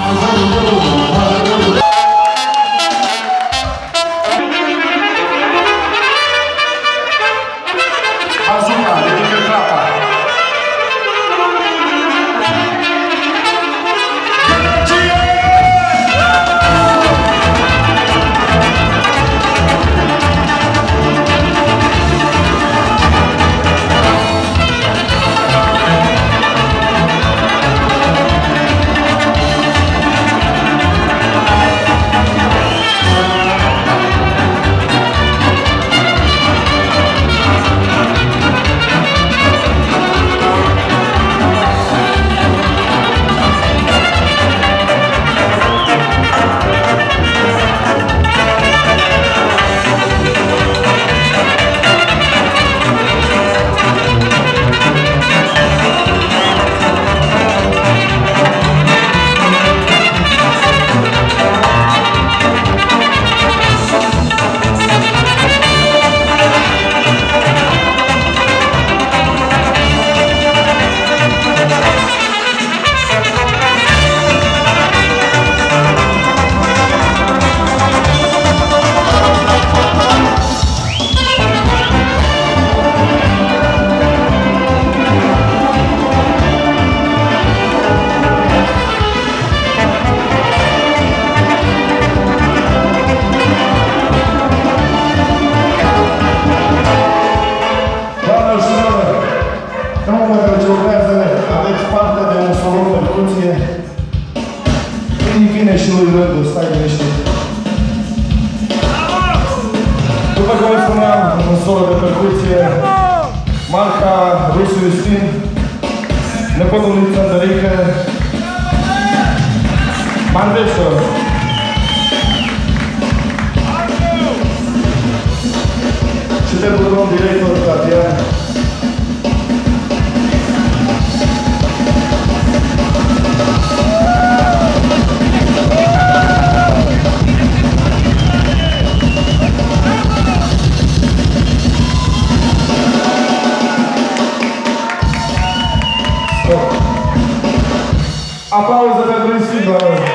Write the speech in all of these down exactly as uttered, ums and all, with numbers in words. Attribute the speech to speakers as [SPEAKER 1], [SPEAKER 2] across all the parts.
[SPEAKER 1] Aplauze pentru Isidro!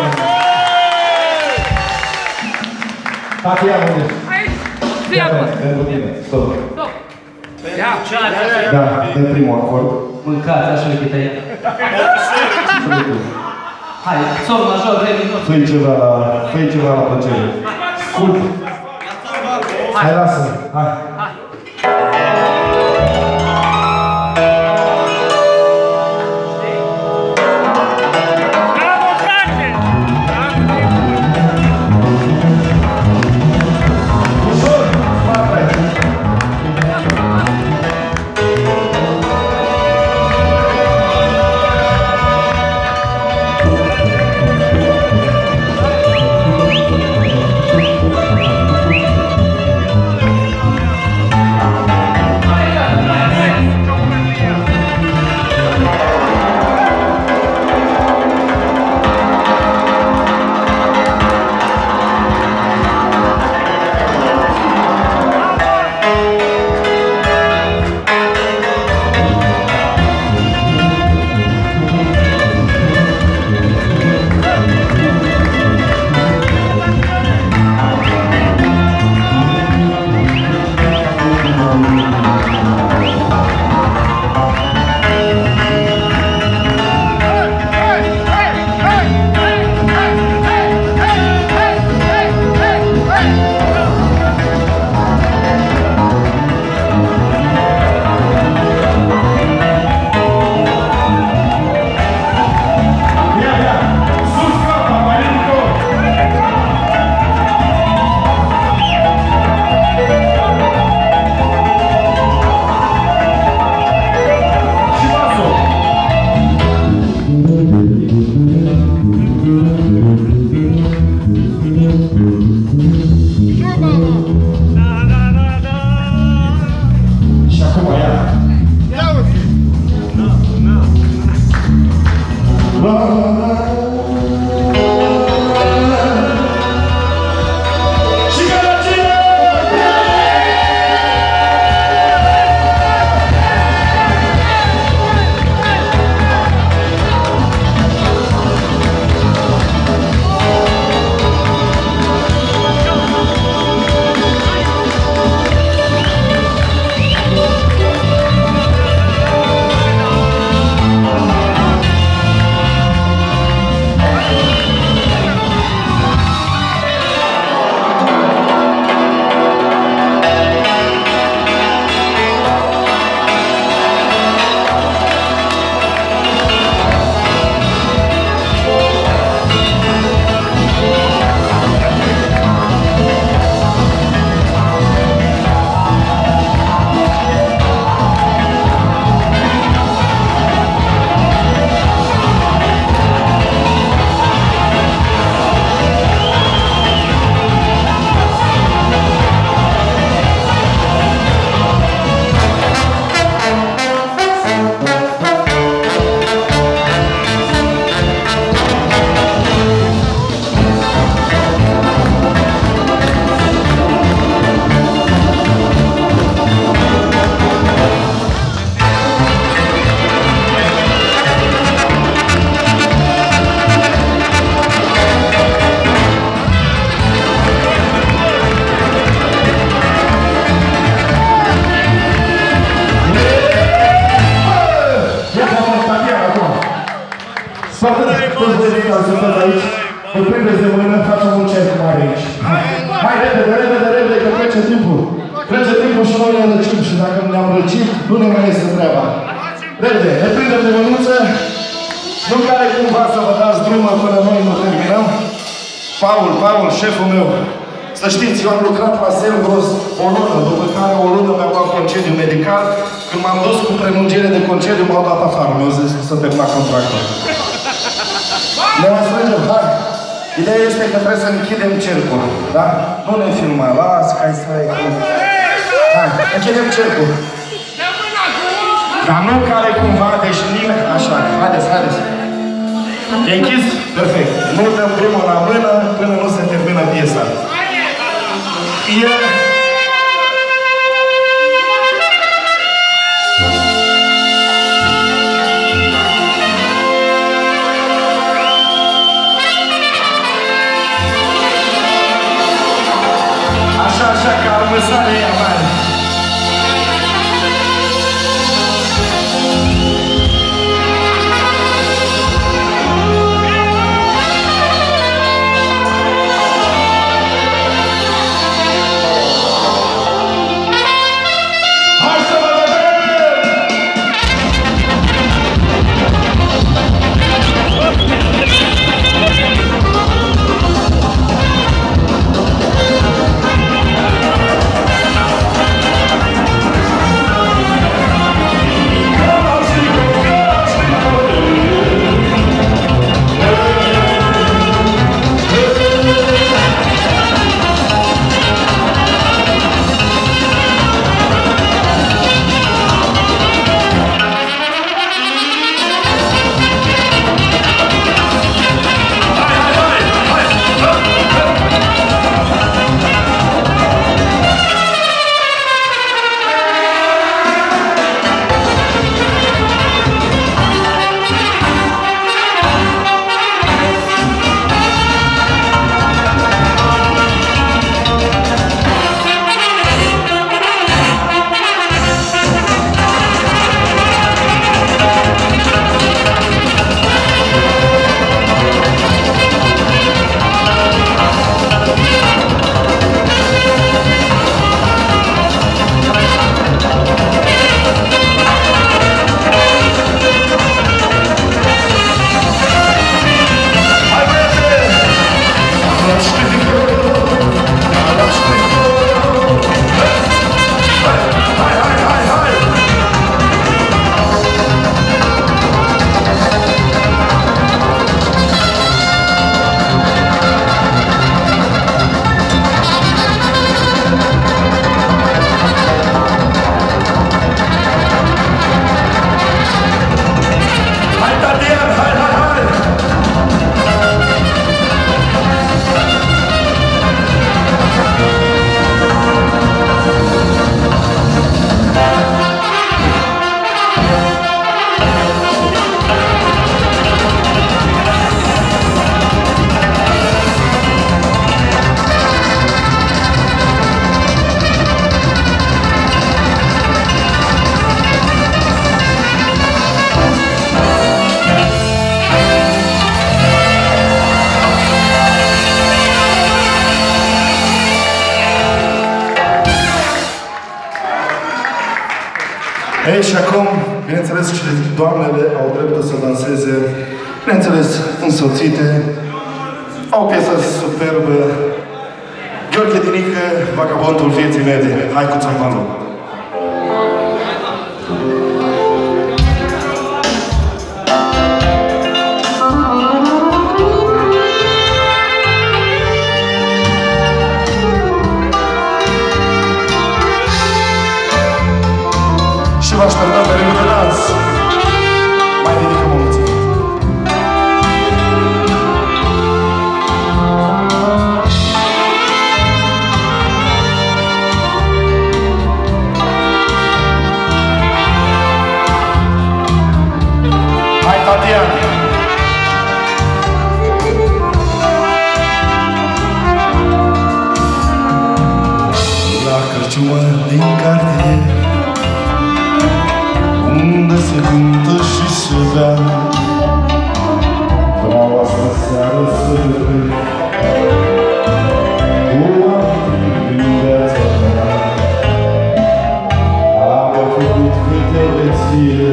[SPEAKER 1] Tatiana, unde ești?
[SPEAKER 2] Aici! Fii acolo!
[SPEAKER 1] Pentru tine, stop!
[SPEAKER 2] Stop! Ia!
[SPEAKER 1] Da, de primul acord.
[SPEAKER 3] Mâncați așa de chităiat. Hai, sol major, re minor.
[SPEAKER 1] Fă-i ceva la... Fă-i ceva la plăcere. Scurt! Hai, lasă! Hai! dansez aici. Îl prindeți de mână, facem un cerc mare aici. Hai, repede, repede, repede, că trece timpul. Trece timpul și noi ne răcim și dacă ne-am răcit, nu ne mai este treaba. Repede, ne prindem de mânuță. Nu care cumva să vă dați drumă până noi nu terminăm. Paul, Paul, șeful meu. Să știți, eu am lucrat la Selgros o lună, după care o lună mi-am luat concediu medical. Când m-am dus cu prelungire de concediu, m-au dat afară. Mi-au zis să termina contractul. Ne mai strângem, hai! Ideea este că trebuie să închidem cercul, da? Nu ne filma, las, hai să ai... Hai, închidem cercul. Dar nu care cumva, deci nimeni... Așa, haideți, haideți. E închis? Perfect. Nu dăm drumul la mână până nu se termină piesa. E... Așa, așa, ca armăsare ea mare. Ei, și acum, bineînțeles, și doamnele au dreptul să danseze, bineînțeles, însoțite. Au o piesă superbă. Gheorghe Dinică, Vagabondul vieții mele. Hai cu țarmanul! Și vă așteptăm pe ritmul de dans. Mai ridicăm o mulțime. seară să petrec cu amintiri din viața mea. Am mai făcut câte o lecție,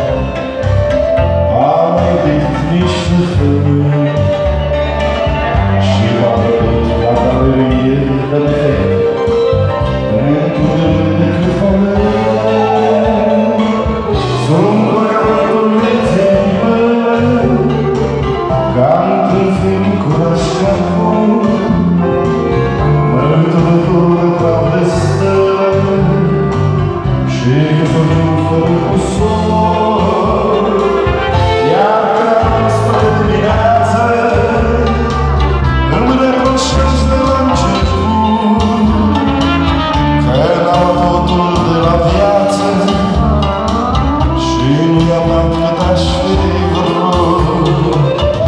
[SPEAKER 1] am mai iubit niște femei și m-am răbit la galerie de fete într-un de cârfame. Sunt băgatul vieții mele, ca într-un film cu rașcapul, mărturător de praf de stele și că făcut fără cusor. Iar când spre dimineață îmi reproșez de la început că n-am totul de la viață și nu i-am dat cât aș fi vrut.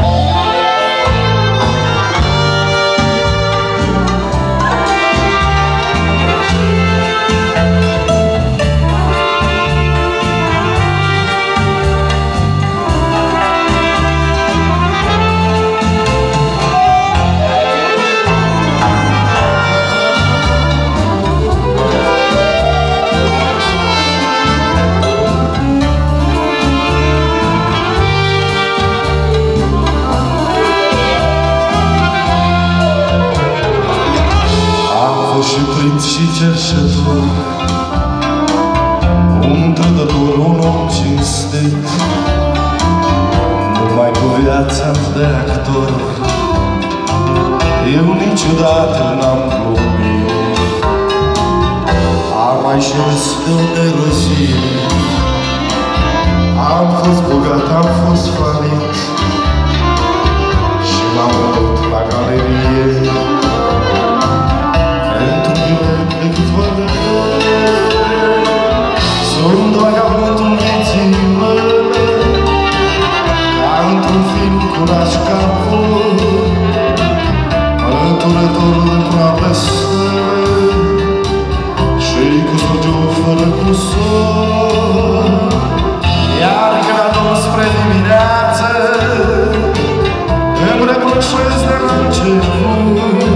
[SPEAKER 1] Și prinț și cerșetor, un trădător, un om cinstit, numai cu viața de actor eu niciodată n-am glumit. Am mai și de o nerăzie, am fost bogat, am fost falit și m-am răbit la galerie pentru bilet de câțiva lei. Sunt vagabondul vieții mele, ca într-un film cu rașcapul, măturător de praf de stele și cu sogiu fără cusor. Iar când adun spre dimineață îmi reproșez de la început